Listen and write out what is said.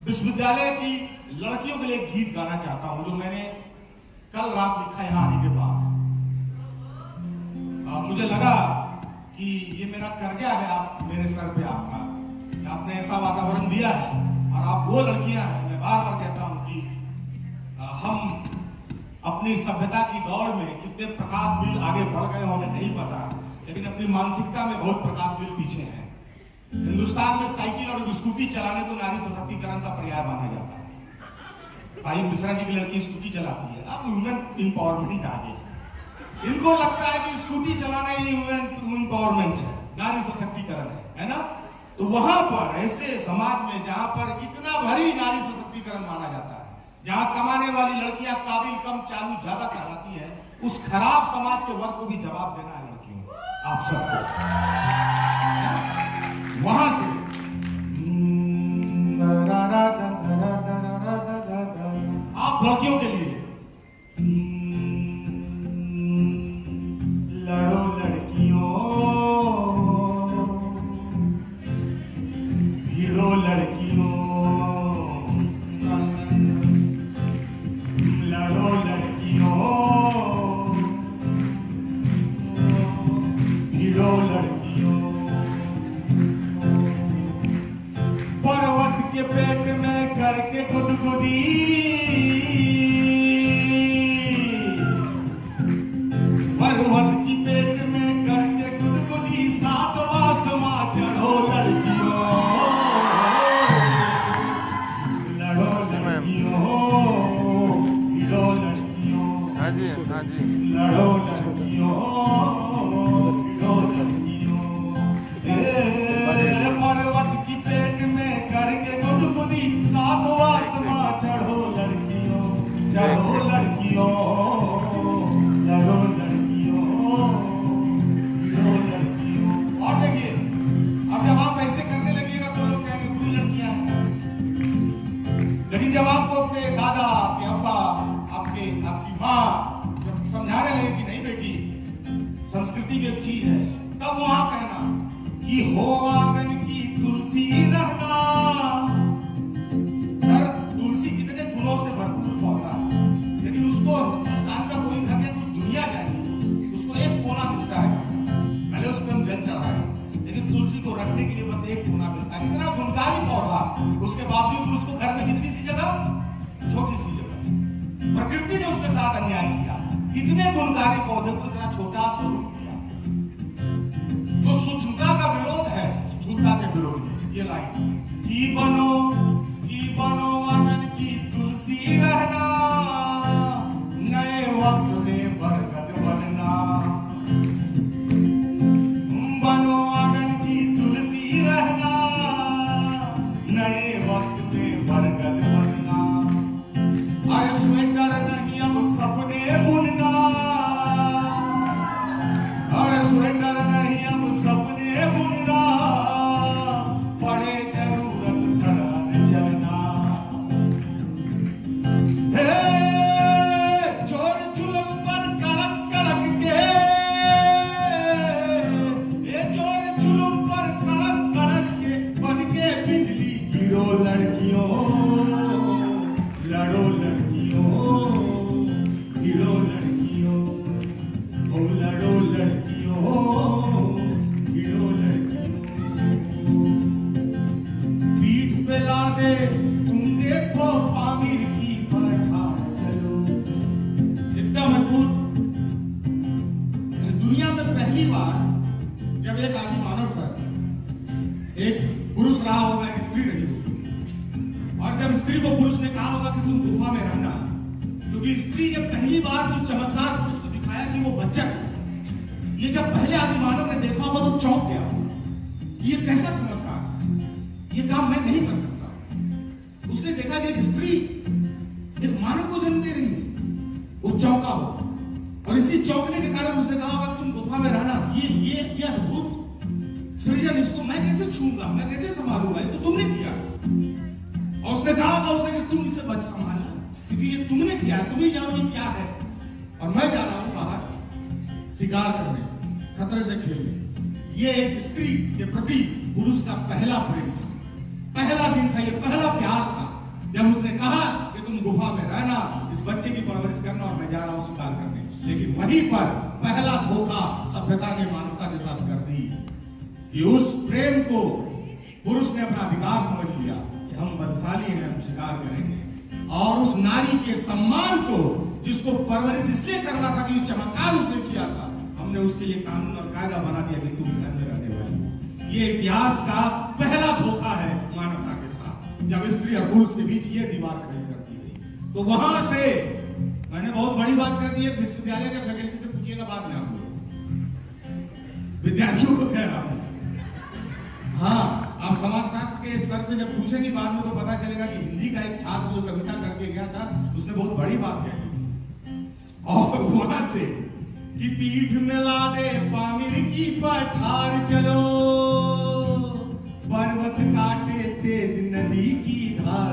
विश्वविद्यालय की लड़कियों के लिए एक गीत गाना चाहता हूं जो मैंने कल रात लिखा यहां आने के बाद। मुझे लगा कि ये मेरा कर्जा है आप मेरे सर पे आपका, कि आपने ऐसा वातावरण दिया है और आप वो लड़कियां हैं। मैं बार बार कहता हूं कि हम अपनी सभ्यता की दौड़ में कितने प्रकाश बिल आगे बढ़ गए हमें नहीं पता, लेकिन अपनी मानसिकता में बहुत प्रकाश बिल पीछे हैं। हिंदुस्तान में साइकिल और स्कूटी चलाने को नारी सशक्तिकरण का पर्याय माना जाता है। भाई मिश्रा जी की लड़की स्कूटी चलाती है, अब वुमेन इंपावरमेंट आ गई। इनको लगता है कि स्कूटी चलाना ही वुमेन इंपावरमेंट है, नारी सशक्तिकरण है ना। तो वहां पर ऐसे समाज में जहां पर इतना भारी नारी सशक्तिकरण माना जाता है, जहां कमाने वाली लड़कियां काबिल कम चालू ज्यादा कहलाती है, उस खराब समाज के वर्ग को भी जवाब देना है लड़कियों आप सबको। वहां से आप लड़कियों के लिए लड़ो लड़कियों, भिड़ो लड़कियों, लड़ो लड़कियों, भिड़ो लड़कियों। पर्वत के पेट में करके गुदगुदी, पर्वत की पेट में करके गुदगुदी, सातवां आसमां चढ़ो लड़कियों, लड़ो लड़कियों, भिड़ो लड़कियों, हाँ जी, हाँ जी, लड़ो लड़कियों, भिड़ो लड़कियों। पर्वत की पेट में करके गुदगुदी, सातवां आसमां चढ़ो लड़कियों, चढ़ो लड़कियों, लड़ो लड़कियों, भिड़ो लड़कियों। और देखिए, अब जब आप ऐसे करने लगिएगा तो लोग कहेंगे बुरी लड़कियां हैं, लेकिन जब आपको अपने दादा, आपके अब्बा, आपकी माँ जब समझाने लगे कि नहीं बेटी संस्कृति की एक चीज है, तब वहां कहना कि हो आंगन की तुलसी रहना। सर तुलसी कितने गुणों से भरपूर पौधा है, लेकिन उसको हिंदुस्तान का कोई घर या कोई दुनिया जाए उसको एक कोना मिलता है, पहले उस पर हम जल चढ़ाए, लेकिन तुलसी को रखने के लिए बस एक कोना मिलता है। इतना गुणकारी पौधा, उसके बावजूद उसको घर में कितनी सी जगह, छोटी सी जगह। प्रकृति ने उसके साथ अन्याय किया, इतने गुणकारी पौधे को इतना छोटा स्वरूप दिया। तो सूक्ष्मता का विरोध है स्थूलता के विरोध में। ये लाइन की बनो आंगन की तुलसी रहना, नए वक्त में बरगद बनना। बनो आंगन की तुलसी रहना, नए वक्त में बरगद बनना। अरे स्वेटर नहीं अब सपने बुनना, अरे स्वेटर नहीं अब सपने बुनना, पड़े जरूरत सरहद चलना। हे चोर जुल्म पर कड़क कड़क के, हे चोर जुल्म पर कड़क कड़क के, बन के बिजली गिरो लड़कियों, लड़ो लड़कियों, गिरो लड़कियों, ओ लड़ो लड़कियों, भिड़ो लड़कियों। पीठ पे ला दे तुम देखो पामीर की पलटा चलो। इतना मजबूत। दुनिया में पहली बार जब एक आदि मानव सर एक पुरुष रहा होगा, एक स्त्री रही होगी, और जब स्त्री को पुरुष ने कहा होगा कि तुम गुफा में रहना, क्योंकि स्त्री ने पहली बार जो चमत्कार पुरुष को दिखाया कि वो बच्चा कैसा, ये जब पहले आदि मानव ने देखा होगा तो चौंक गया होगा, ये कैसा चमत्कार है, ये काम मैं नहीं कर सकता। उसने देखा कि एक स्त्री एक मानव को जन्म दे रही है, वो चौंका होगा, और इसी चौंकने के कारण उसने कहा होगा तुम गुफा में रहना। ये अद्भुत सृजन, इसको मैं कैसे छूंगा, मैं कैसे संभालूंगा, ये तो तुमने किया। और उसने कहा होगा उसे कि तुम इसे बच संभालना, क्योंकि ये तुमने किया है, तुम ही जानो ये क्या है, और मैं जा रहा हूं बाहर शिकार करने, खतरे से खेलने। ये एक स्त्री के प्रति पुरुष का पहला प्रेम था, पहला दिन था, ये पहला प्यार था। इस बच्चे की परवरिश करना और मैं जा रहा हूं शिकार करने। लेकिन वहीं पर पहला धोखा सभ्यता ने मानवता के साथ कर दी कि उस प्रेम को पुरुष ने अपना अधिकार समझ लिया कि हम बलशाली हैं, हम शिकार करेंगे, और उस नारी के सम्मान को, जिसको परवरिश इसलिए करना था कि उस चमत्कार उसने किया था, हमने उसके लिए कानून और कायदा बना दिया कि तुम घर में रहने वाली। ये इतिहास का पहला धोखा है मानवता के साथ, जब स्त्री और पुरुष के बीच ये दीवार खड़ी कर दी गई। तो वहां से मैंने बहुत बड़ी बात कर दी है, विश्वविद्यालय के फैकल्टी से पूछिएगा बाद में, आप लोग विद्यार्थियों को कह रहा हूं। हाँ, आप समाजशास्त्र के सर से जब पूछेंगे बाद में तो पता चलेगा कि हिंदी का एक छात्र जो कविता करके गया था उसने बहुत बड़ी बात कह दी थी। और वहां से कि पीठ में ला दे पामिर की पठार चलो, पर्वत काटे तेज नदी की धार